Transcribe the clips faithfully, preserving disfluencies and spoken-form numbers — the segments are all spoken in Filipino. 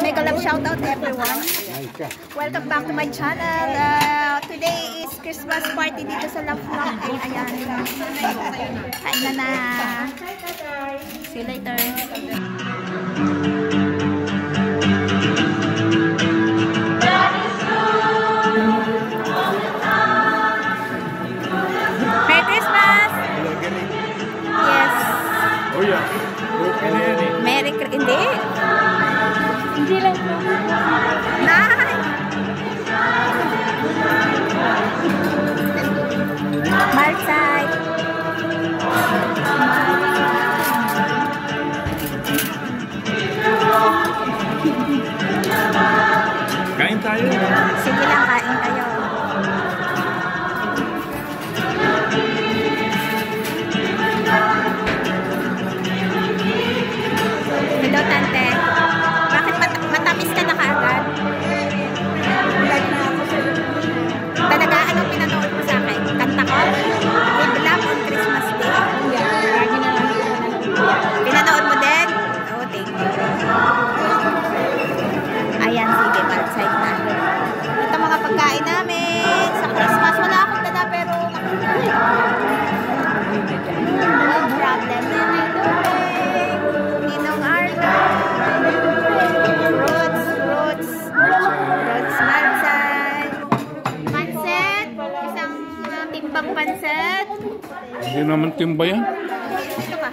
mega love shout out everyone. Welcome back to my channel. Uh, today is Christmas party dito sa Love Rock. Ayan. Kain na na. See you later. Merry Christmas! Yes. Oh yeah. Merry Christmas. Hindi. Hindi lang po. Nice. Marside. Kain tayo. Sige lang, kain tayo. Hello, Tante. Bakit mat matamis ka na kaagad? Talaga, anong pinanood mo sa akin? Kanta ko? With Love on Christmas Day? Pinanood mo din? Oh, thank you. Ayan, sige, outside na. Ito mga pagkain namin. Sa Christmas, wala akong dala, pero no problem. Ninong Arlo. Roots, roots. Roots, Marsay. Pansit. Isang uh, timbang pansit. Hindi naman timba yan. Ito ka.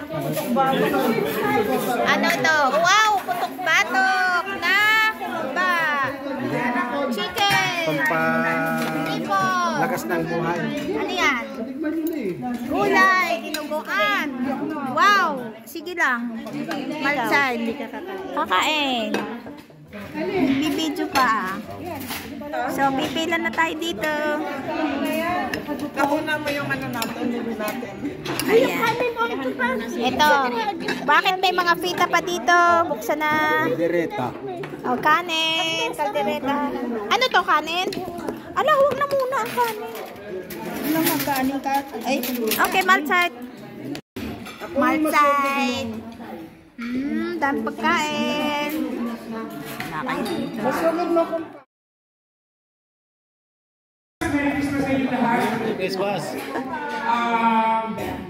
Ano ito? Wow! Putok-batok na humba. Chicken. Pampa lakas ng buhay. Ano yan? Gulay, inuguan. Wow! Sige lang. Malsay. Kakain. Bibidyo pa. So, pipila na tayo dito. Kahuna mo yung ano natin, nilo natin. Ayan. Ito. Bakit may mga fita pa dito? Buksan na. Kaldereta. O, kanin. Kaldereta. Ano to, kanin? Ala, huwag na muna ang kanin. Ano ang kanin ka? Ay, okay, malsay. Malsay. Hmm, dami pagkain. masunod mo kung Merry Christmas sa inyo lahat. Merry Christmas. Um,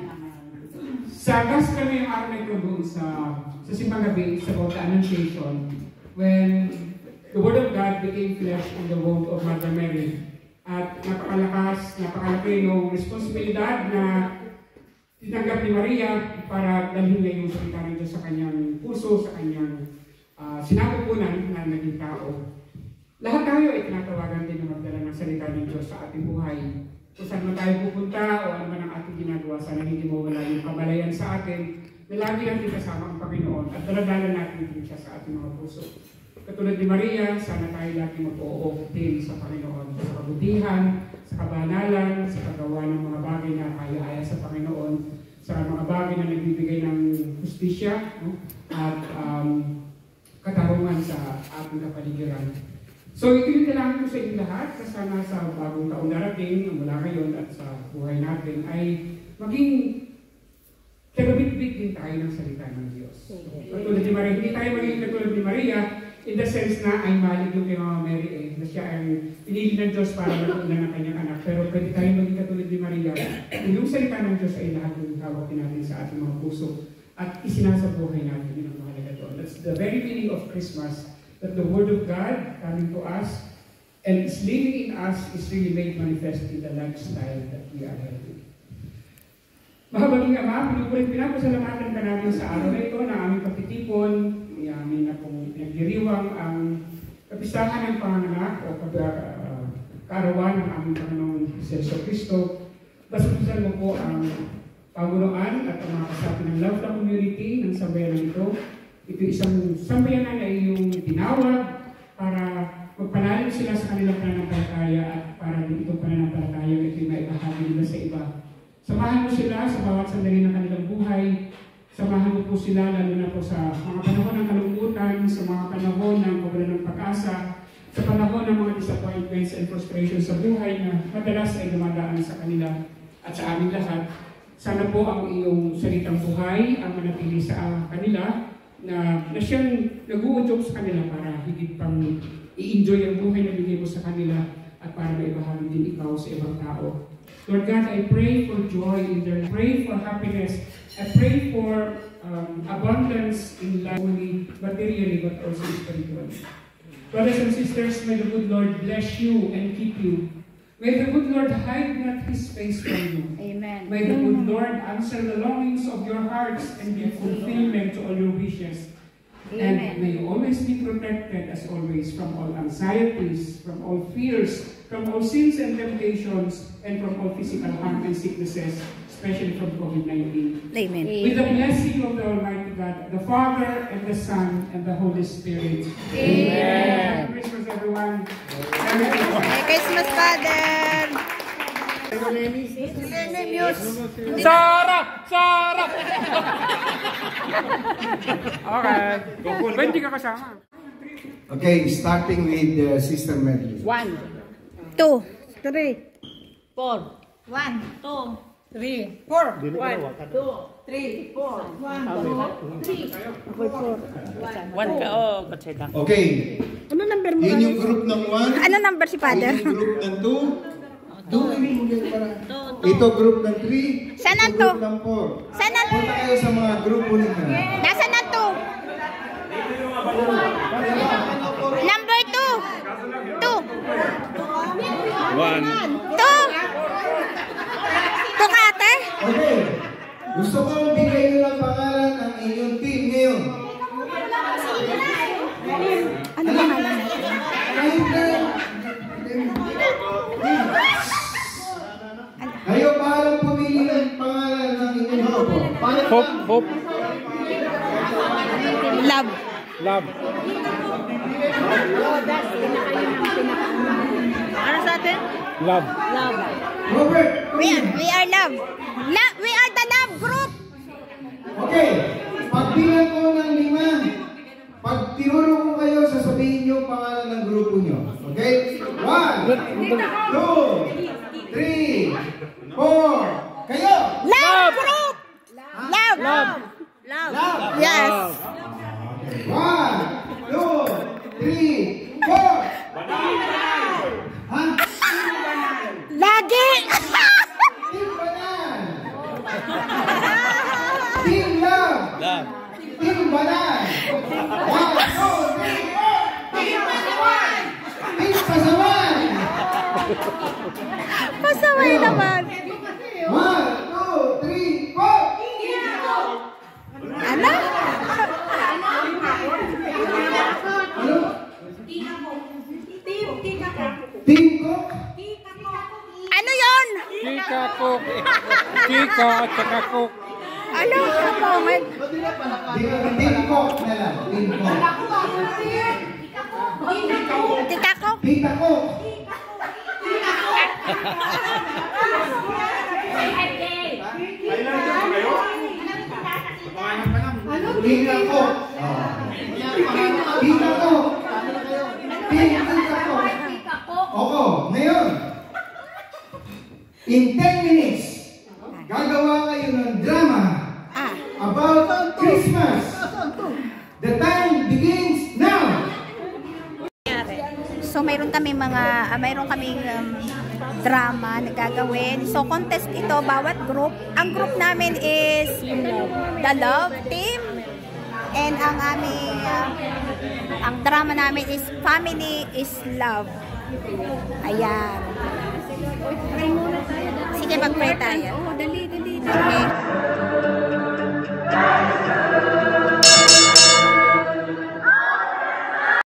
sa gas kami yung araw na ito doon sa, sa Simbang Gabi, sa about the Annunciation, when the Word of God became flesh in the womb of Mother Mary. At napakalakas, napakalaki ng responsibilidad na tinanggap ni Maria para dalhin niya yung salita ng Diyos sa kanyang puso, sa kanyang uh, sinapupunan na naging tao. Lahat tayo ay tinatawagan din na magdala ng salita ng Diyos sa ating buhay. Kung saan man tayo pupunta o ano man ang ating ginagawa, sana hindi mawala yung kabalayan sa atin na lagi natin kasama ang Panginoon at daladala natin din siya sa ating mga puso. Katulad ni Maria, sana tayo lagi mag-oo din sa Panginoon, sa kabutihan, sa kabanalan, sa paggawa ng mga bagay na kaya-aya sa Panginoon, sa mga bagay na nagbibigay ng justisya, no? At um, katarungan sa ating kapaligiran. So ito yung kailangan ko sa inyo lahat, na sana sa bagong taon darating, mula ngayon at sa buhay natin, ay maging kalabit-bit din tayo ng salita ng Diyos. Katulad ni Maria, hindi tayo maging katulad ni Maria, in the sense na ay malig yung kay Mama Mary eh, na siya ay pinili ng Diyos para matuunan ng kanyang anak. Pero pwede tayo maging katulad ni Maria, yung salita ng Diyos ay lahat yung hawak natin sa ating mga puso at isinasabuhay natin. Yun ang mahalaga doon. That's the very meaning of Christmas, that the Word of God coming to us and is living in us is really made manifest in the lifestyle that we are having. Mahabaging Ama, pinupulit pinapasalamatan ka namin sa araw na ito na aming pagtitipon, amin na pong pinagdiriwang ang kapistahan ng panganak o uh, kaarawan ng aming Panginoong Jesu Cristo. Basusan mo po ang pamunuan at ang mga kasapi ng Love Rock Community ng sambayanan ito. Ito isang sambayanan na iyong tinawag para magpanalig sila sa kanilang pananampalataya at para din itong pananampalataya na ito'y maibahagi nila sa iba. Samahan mo sila sa bawat sandali ng kanilang buhay. Samahan mo po sila lalo na po sa mga panahon ng kalungkutan, sa mga panahon ng kawalan ng pag-asa, sa panahon ng mga disappointments and frustrations sa buhay na madalas ay dumadaan sa kanila at sa aming lahat. Sana po ang iyong salitang buhay ang manatili sa kanila na, na siyang nag-uudyok sa kanila para higit pang i-enjoy ang buhay na bigay mo sa kanila at para maibahagi din ikaw sa ibang tao. Lord God, I pray for joy in their life. I pray for happiness. I pray for um, abundance in life, only materially but also spiritually. Brothers and sisters, may the good Lord bless you and keep you. May the good Lord hide not His face from you. Amen. May the good Lord answer the longings of your hearts and give fulfillment to all your wishes. Amen. And may you always be protected as always from all anxieties, from all fears, from all sins and temptations, and from all physical harm and sicknesses, especially from COVID nineteen. Amen. With the blessing of the Almighty God, the Father, and the Son, and the Holy Spirit. Amen. Happy Christmas, everyone. Merry Christmas, Father! Sarap! Sarap! Okay. Ba't hindi ka kasama? Okay, starting with uh, Sister Medley. One. Two. Three, four, One. two, three, four, one, two, three, four, one, two, three, four, One ka, oh, kasi lang. Okay, ano number mo? yun yung group ng one. Ano number si Father? Yun yung group ng two. Two, ito group ng three. Saan ang ito two? group ng four. Saan ang- Punta kayo sa mga grupo ninyo. Nasaan na two? Number two. Two. One. Two. Two ka, ate? Okay, gusto ko bigay nyo ng pangalan ang inyong team ngayon. Ano ba naman natin? Kahit na, kayo bahalang pumili ng pangalan ng inyong grupo. Hope, hope. Love. Love. Ano sa atin? Love. Love. Robert, We are, we are love. Love. We are the love group. okay, pagbilang ko ng lima, pag tinuro ko kayo, sasabihin nyo pangalan ng grupo nyo. Okay? One, two, three, four, kayo! Love group. Love. Love. Love. Yes. One, two, three, four! Ha? Lagi. Team Banan! Team Love! Love. Team Banan! One, two, three, four! Team Pasawan! Team Pasawan! Pasaway naman. One, two, three, four! Ano? Ano? Team Cook? Ano yon? Chika, cook. Chika at saka cook. Ano? Kapongan. Team Cook na lang. Team Cook. Tita ko. Tita Cook. Tita Cook. Tita Cook. Tita Cook. Oo, ngayon. In ten minutes, gagawa kayo ng drama Ah. about Christmas. The time begins now. So mayroon kami mga uh, mayroon kaming um, drama na gagawin. So contest ito bawat group. Ang group namin is the Love Team. And ang aming uh, ang drama namin is Family is Love. Ayan. Sige, mag-pray tayo. Oh, dali, dali, dali. Okay.